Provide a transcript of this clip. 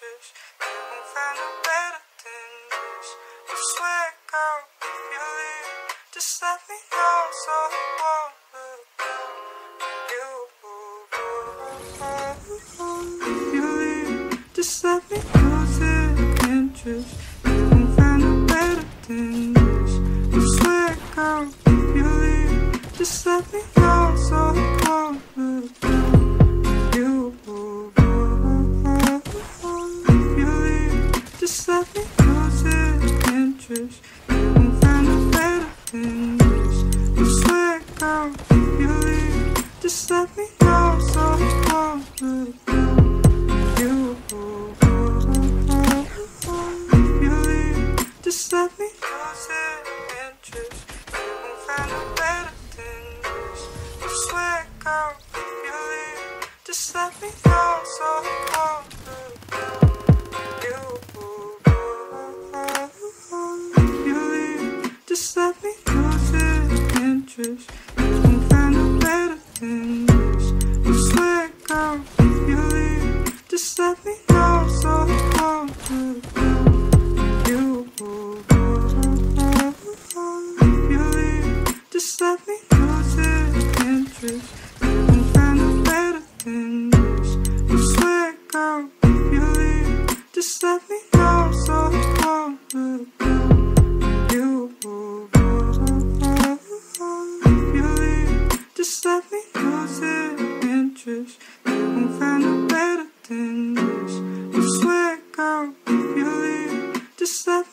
interest. You won't find no better than this. I swear, girl, if you leave, just let me know so I won't look down on you. If you leave, just let me lose interest. You won't find no better than this. I swear, girl, if you leave, just let me know so I won't look down you. If you leave, just let me lose interest. You won't find no better than this. I swear, girl, if you leave, just let me know so I won't look down you. If you leave, just let me lose interest. You won't find no better than this. I swear, girl, if you leave, just let me know so I won't look down you. If you leave, just let me lose interest. You won't find no better than this. I swear, girl, if you leave, just let me know so I won't look down you. If you leave, just let me lose interest. You won't find no better than this. I swear, girl, if you leave, just let me know so I won't look down you. If you leave, just let me lose interest. You won't find no better than this. I swear, girl, if you leave, just let me